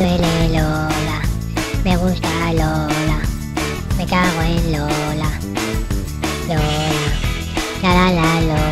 duele Lola, me gusta Lola, me cago en Lola, Lola, la Lola.